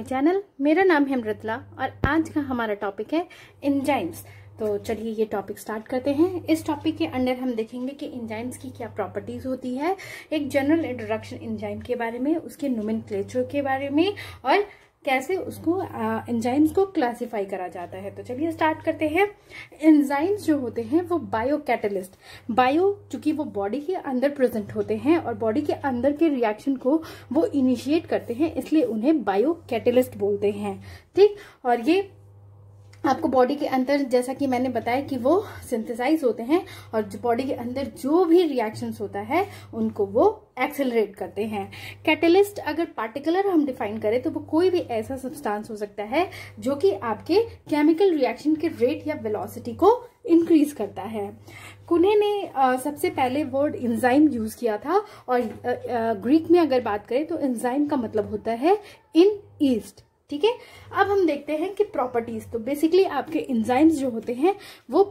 My channel. मेरा नाम है मृदुला और आज का हमारा टॉपिक है एंजाइम्स। तो चलिए ये टॉपिक स्टार्ट करते हैं। इस टॉपिक के अंदर हम देखेंगे कि एंजाइम्स की क्या प्रॉपर्टीज होती है, एक जनरल इंट्रोडक्शन एंजाइम के बारे में, उसके नोमेनक्लेचर के बारे में और कैसे उसको एंजाइम्स को क्लासिफाई करा जाता है। तो चलिए स्टार्ट करते हैं। एंजाइम्स जो होते हैं वो बायो कैटलिस्ट, बायो चूंकि वो बॉडी के अंदर प्रेजेंट होते हैं और बॉडी के अंदर के रिएक्शन को वो इनिशिएट करते हैं, इसलिए उन्हें बायो कैटलिस्ट बोलते हैं। ठीक, और ये आपको बॉडी के अंदर, जैसा कि मैंने बताया कि वो सिंथेसाइज होते हैं और बॉडी के अंदर जो भी रिएक्शंस होता है उनको वो एक्सेलरेट करते हैं। कैटलिस्ट अगर पार्टिकुलर हम डिफाइन करें तो वो कोई भी ऐसा सब्सटेंस हो सकता है जो कि आपके केमिकल रिएक्शन के रेट या वेलोसिटी को इंक्रीज करता है। कुने ने सबसे पहले वर्ड एंजाइम यूज किया था और ग्रीक में अगर बात करें तो एंजाइम का मतलब होता है इन ईस्ट। ठीक है, अब हम देखते हैं कि प्रॉपर्टीज। तो बेसिकली आपके एंजाइम्स जो होते हैं वो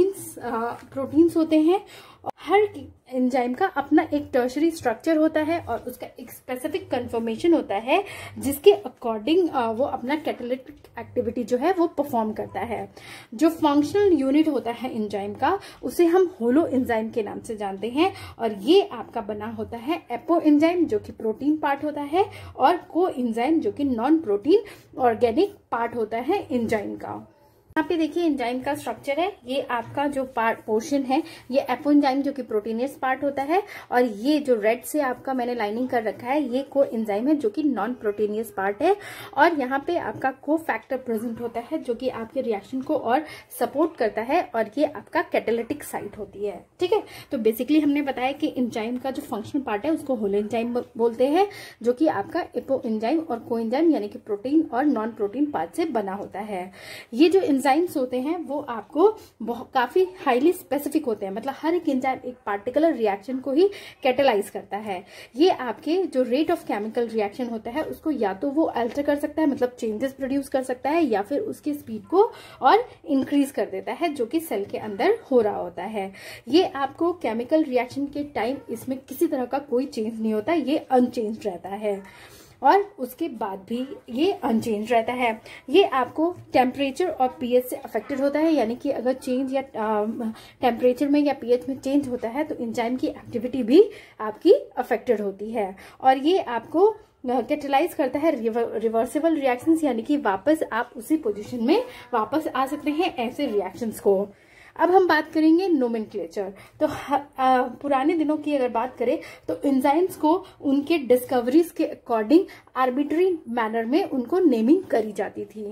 प्रोटीन्स होते हैं। हर एंजाइम का अपना एक टर्शरी स्ट्रक्चर होता है और उसका एक स्पेसिफिक कन्फर्मेशन होता है जिसके अकॉर्डिंग वो अपना कैटालिटिक एक्टिविटी जो है वो परफॉर्म करता है। जो फंक्शनल यूनिट होता है एंजाइम का उसे हम होलो एंजाइम के नाम से जानते हैं और ये आपका बना होता है एपो एंजाइम जो कि प्रोटीन पार्ट होता है और को एंजाइम जो कि नॉन प्रोटीन ऑर्गेनिक पार्ट होता है एंजाइम का। यहाँ पे देखिए एंजाइम का स्ट्रक्चर है। ये आपका जो पार्ट पोर्शन है ये एपो एंजाइम जो कि प्रोटीनियस पार्ट होता है और ये जो रेड से आपका मैंने लाइनिंग कर रखा है ये को एंजाइम है जो कि नॉन प्रोटीनियस पार्ट है। और यहाँ पे आपका को फैक्टर प्रेजेंट होता है जो कि आपके रिएक्शन को और सपोर्ट करता है और ये आपका कैटालिटिक साइट होती है। ठीक है, तो बेसिकली हमने बताया कि एंजाइम का जो फंक्शनल पार्ट है उसको होलो एंजाइम बोलते हैं जो कि आपका एपो एंजाइम और को एंजाइम यानी कि प्रोटीन और नॉन प्रोटीन पार्ट से बना होता है। ये जो एंजाइम्स होते हैं वो आपको काफी हाईली स्पेसिफिक होते हैं, मतलब हर एक एंजाइम एक पार्टिकुलर रिएक्शन को ही कैटेलाइज करता है। ये आपके जो रेट ऑफ केमिकल रिएक्शन होता है उसको या तो वो अल्टर कर सकता है, मतलब चेंजेस प्रोड्यूस कर सकता है, या फिर उसकी स्पीड को और इंक्रीज कर देता है जो कि सेल के अंदर हो रहा होता है। ये आपको केमिकल रिएक्शन के टाइम इसमें किसी तरह का कोई चेंज नहीं होता, ये अनचेंज रहता है और उसके बाद भी ये अनचेंज रहता है। ये आपको टेम्परेचर और पीएच से अफेक्टेड होता है, यानी कि अगर चेंज या टेम्परेचर में या पीएच में चेंज होता है तो एंजाइम की एक्टिविटी भी आपकी अफेक्टेड होती है। और ये आपको कैटेलाइज करता है रिवर्सिबल रिएक्शंस, यानी कि वापस आप उसी पोजीशन में वापस आ सकते हैं ऐसे रिएक्शंस को। अब हम बात करेंगे नोमेनक्लेचर। तो पुराने दिनों की अगर बात करें तो एंजाइम्स को उनके डिस्कवरीज के अकॉर्डिंग आर्बिट्री मैनर में उनको नेमिंग करी जाती थी।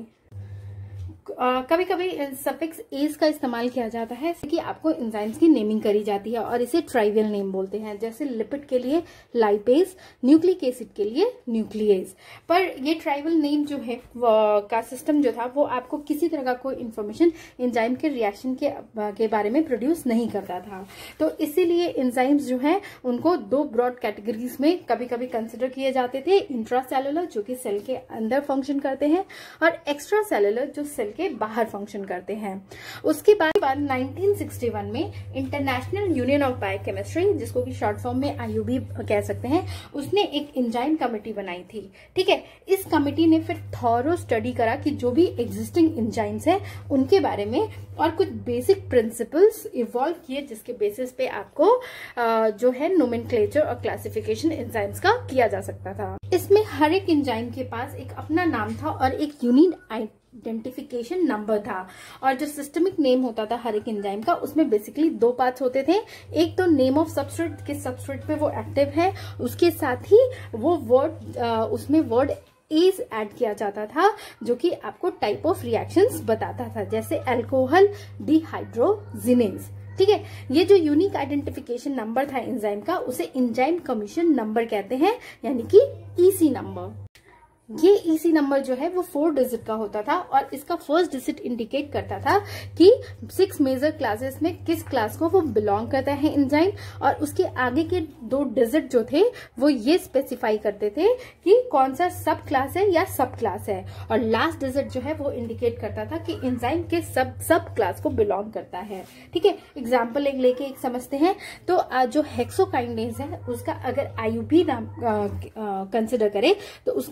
कभी कभी सफिक्स एज का इस्तेमाल किया जाता है कि आपको एंजाइम्स की नेमिंग करी जाती है और इसे ट्राइवियल नेम बोलते हैं, जैसे लिपिड के लिए लाइपेज, न्यूक्लिक एसिड के लिए न्यूक्लियेज। पर ये ट्राइवियल नेम जो है का सिस्टम जो था वो आपको किसी तरह का कोई इंफॉर्मेशन एंजाइम के रिएक्शन के बारे में प्रोड्यूस नहीं करता था। तो इसीलिए एंजाइम्स जो है उनको दो ब्रॉड कैटेगरीज में कभी कभी कंसिडर किए जाते थे, इंट्रासेलुलर जो कि सेल के अंदर फंक्शन करते हैं और एक्स्ट्रा सेलुलर जो सेल के बाहर फंक्शन करते हैं। उसके बाद 1961 में इंटरनेशनल यूनियन ऑफ बायोकेमिस्ट्री, जिसको कि शॉर्ट फॉर्म में IUB कह सकते हैं, उसने एक एंजाइम कमेटी बनाई थी। ठीक है, इस कमेटी ने फिर थॉरो स्टडी करा कि जो भी एग्जिस्टिंग एंजाइम्स है उनके बारे में और कुछ बेसिक प्रिंसिपल्स इवॉल्व किए जिसके बेसिस पे आपको जो है नोमेनक्लेचर और क्लासिफिकेशन एंजाइम्स का किया जा सकता था। इसमें हर एक एंजाइम के पास एक अपना नाम था और एक यूनिक आइडेंटिफिकेशन नंबर था और जो सिस्टमिक नेम होता था हर एक एंजाइम का उसमें बेसिकली दो पार्ट्स होते थे। एक तो नेम ऑफ सबस्ट्रेट, किस सबस्ट्रेट पे वो एक्टिव है, उसके साथ ही वो वर्ड उसमें वर्ड एज ऐड किया जाता था जो कि आपको टाइप ऑफ रिएक्शंस बताता था, जैसे अल्कोहल डिहाइड्रोजिनेज। ठीक है, ये जो यूनिक आइडेंटिफिकेशन नंबर था एंजाइम का उसे एंजाइम कमीशन नंबर कहते हैं, यानी कि EC नंबर। ये EC नंबर जो है वो 4 डिजिट का होता था और इसका फर्स्ट डिजिट इंडिकेट करता था कि 6 मेजर क्लासेस में किस क्लास को वो बिलोंग करता है एंजाइम, और उसके आगे के 2 डिजिट जो थे वो ये स्पेसिफाई करते थे कि कौन सा सब क्लास है या सब क्लास है, और लास्ट डिजिट जो है वो इंडिकेट करता था कि एंजाइम के सब क्लास को बिलोंग करता है। ठीक है, एग्जाम्पल लेके एक समझते हैं। तो जो हेक्सोकाइनेज है उसका अगर IUP नाम कंसिडर करें तो उसका नाम है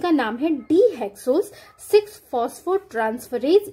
है डीहेक्सोज 6-फॉस्फोट्रांसफरेज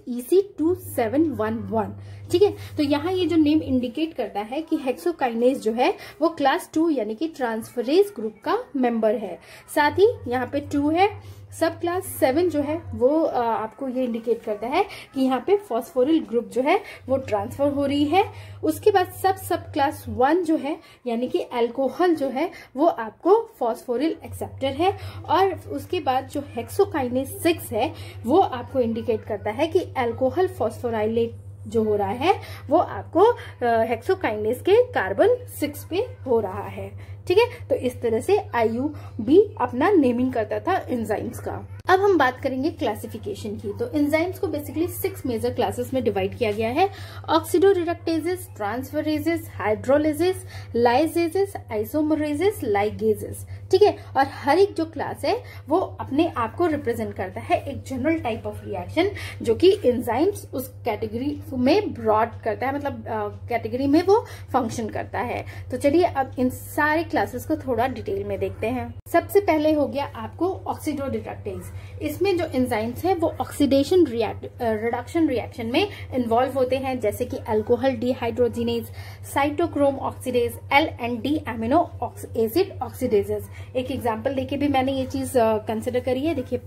EC2711। ठीक है, तो यहाँ ये जो नेम इंडिकेट करता है कि हेक्सोकाइनेज जो है वो क्लास 2 यानी कि ट्रांसफरेज ग्रुप का मेंबर है। साथ ही यहाँ पे 2 है। सब क्लास 7 जो है वो आपको ये इंडिकेट करता है कि यहाँ पे फॉस्फोरिल ग्रुप जो है वो ट्रांसफर हो रही है। उसके बाद सब क्लास 1 जो है यानी कि अल्कोहल जो है वो आपको फॉस्फोरिल एक्सेप्टर है। और उसके बाद जो हेक्सोकाइनेज 6 है वो आपको इंडिकेट करता है कि अल्कोहल फॉस्फोराइलेट जो हो रहा है वो आपको हेक्सोकाइनेज के कार्बन 6 पे हो रहा है। ठीक है, तो इस तरह से IUB अपना नेमिंग करता था एंजाइम्स का। अब हम बात करेंगे क्लासिफिकेशन की। तो एंजाइम्स को बेसिकली 6 मेजर क्लासेस में डिवाइड किया गया है। Oxidoreductases, transferases, hydrolases, lyases, isomerases, ligases. ठीक है, और हर एक जो क्लास है वो अपने आप को रिप्रेजेंट करता है एक जनरल टाइप ऑफ रिएक्शन जो कि एंजाइम्स उस कैटेगरी में ब्रॉड करता है, मतलब कैटेगरी में वो फंक्शन करता है। तो चलिए अब इन सारे क्लासेस को थोड़ा डिटेल में देखते हैं। सबसे पहले हो गया आपको ऑक्सीडोरिडक्टेज। इसमें जो एंजाइम्स हैं वो ऑक्सीडेशन रिडक्शन रिएक्शन में इन्वॉल्व होते हैं, जैसे कि alcohol dehydrogenase, cytochrome oxidase, L&D amino acid oxidases. एक एग्जांपल देके भी मैंने ये चीज कंसिडर करी है। देखिए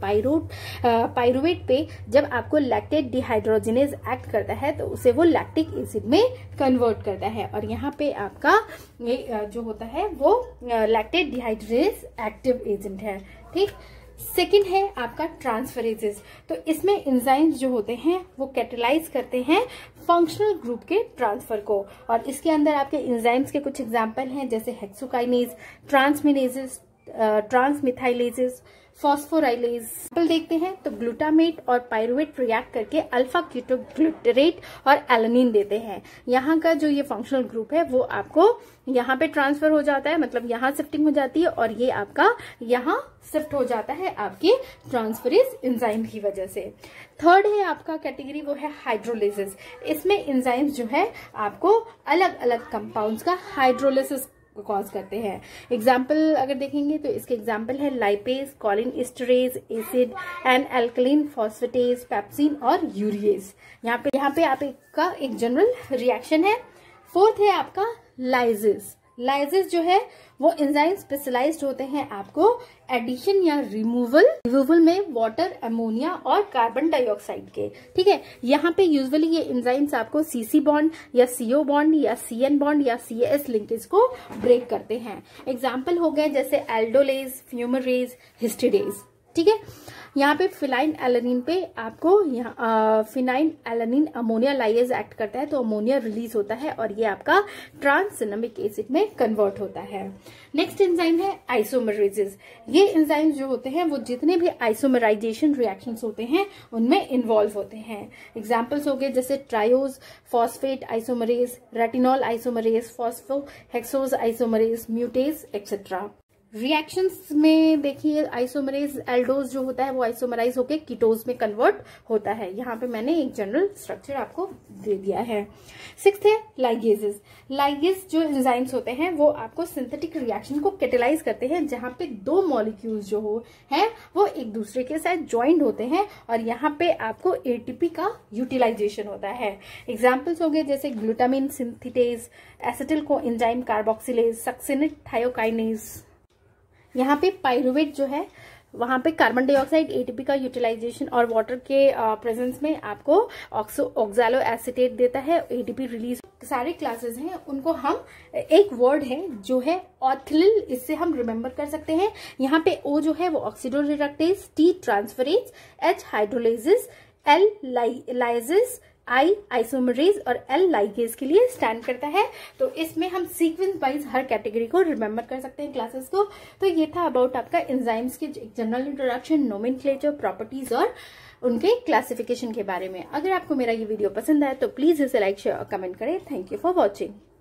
पाइरुवेट पे जब आपको लैक्टेट डिहाइड्रोजिनेज एक्ट करता है तो उसे वो लैक्टिक एसिड में कन्वर्ट करता है, और यहाँ पे आपका ये जो होता है वो लैक्टेट डिहाइड्रोजिनेज एक्टिव एजेंट है। ठीक, सेकेंड है आपका ट्रांसफरेजेस। तो इसमें एंजाइम्स जो होते हैं वो कैटेलाइज करते हैं फंक्शनल ग्रुप के ट्रांसफर को, और इसके अंदर आपके एंजाइम्स के कुछ एग्जांपल हैं जैसे हेक्सोकाइनेज, ट्रांसमिनेजेस, ट्रांसमिथाइलेजेस, फॉस्फोराइलेज। देखते हैं तो ग्लूटामेट और पाइरुवेट रिएक्ट करके अल्फा कीटोग्लूटरेट और एलानिन देते हैं। यहाँ का जो ये फंक्शनल ग्रुप है वो आपको यहाँ पे ट्रांसफर हो जाता है, मतलब यहाँ शिफ्टिंग हो जाती है, और ये आपका यहाँ शिफ्ट हो जाता है आपके ट्रांसफरेज एंजाइम की वजह से। थर्ड है आपका कैटेगरी वो है हाइड्रोलिसिस। इसमें एंजाइम्स जो है आपको अलग अलग कंपाउंड्स का हाइड्रोलिसिस कॉज करते हैं। एग्जाम्पल अगर देखेंगे तो इसके एग्जाम्पल है lipase, choline esterase, acid and alkaline phosphatase, pepsin और यूरिएज। यहाँ पे आप का एक जनरल रिएक्शन है। फोर्थ है आपका लाइजेस। लाइजेस जो है वो एंजाइम स्पेशलाइज्ड होते हैं आपको एडिशन या रिमूवल में वाटर, अमोनिया और कार्बन डाइऑक्साइड के। ठीक है, यहाँ पे यूजुअली ये एंजाइम्स आपको CC बॉन्ड या CO बॉन्ड या CN बॉन्ड या CAS लिंकेज को ब्रेक करते हैं। एग्जाम्पल हो गए जैसे एल्डोलेज, फ्यूमरेज, हिस्टिडेज। ठीक है, यहाँ पे फिनाइल एलानिन पे आपको phenyl alanine ammonia lyase act करता है तो अमोनिया रिलीज होता है और ये आपका ट्रांससिनेमिक एसिड में कन्वर्ट होता है। नेक्स्ट एंजाइम है आइसोमरेजेस। ये एंजाइम जो होते हैं वो जितने भी आइसोमराइजेशन रिएक्शंस होते हैं उनमें इन्वॉल्व होते हैं। एग्जाम्पल्स हो गए जैसे triose, phosphate isomerase, retinol isomerase, phosphohexose isomerase, mutase etcetera. Reactions में देखिए आइसोमरेज एल्डोज जो होता है वो आइसोमराइज होकर कीटोज में कन्वर्ट होता है। यहाँ पे मैंने एक जनरल स्ट्रक्चर आपको दे दिया है। सिक्स्थ है लाइगेजेस। लाइगेज जो एंजाइम्स होते हैं वो आपको सिंथेटिक रिएक्शन को कैटेलाइज करते हैं जहाँ पे दो मॉलिक्यूल्स जो हो है वो एक दूसरे के साथ ज्वाइंट होते हैं और यहाँ पे आपको ATP का यूटिलाइजेशन होता है। एग्जाम्पल्स हो गए जैसे glutamine synthetase, acetyl co enzyme carboxylase, succinic thiokinase. यहाँ पे पाइरुवेट जो है वहां पे कार्बन डाइऑक्साइड ATP का यूटिलाइजेशन और वाटर के प्रेजेंस में आपको ऑक्सैलो एसीटेट देता है, ATP रिलीज। सारे क्लासेस हैं उनको हम एक वर्ड है जो है ऑथिलिल, इससे हम रिमेम्बर कर सकते हैं। यहाँ पे O जो है वो oxidoreductase, T transferase, H hydrolases, L lyases, I isomerase और L लाइगेज के लिए स्टैंड करता है। तो इसमें हम सीक्वेंस वाइज हर कैटेगरी को रिमेम्बर कर सकते हैं क्लासेस को। तो ये था अबाउट आपका एंजाइम्स की जनरल इंट्रोडक्शन, नोमेनक्लेचर, प्रॉपर्टीज और उनके क्लासिफिकेशन के बारे में। अगर आपको मेरा ये वीडियो पसंद आया तो प्लीज इसे लाइक, शेयर और कमेंट करें। Thank you for watching.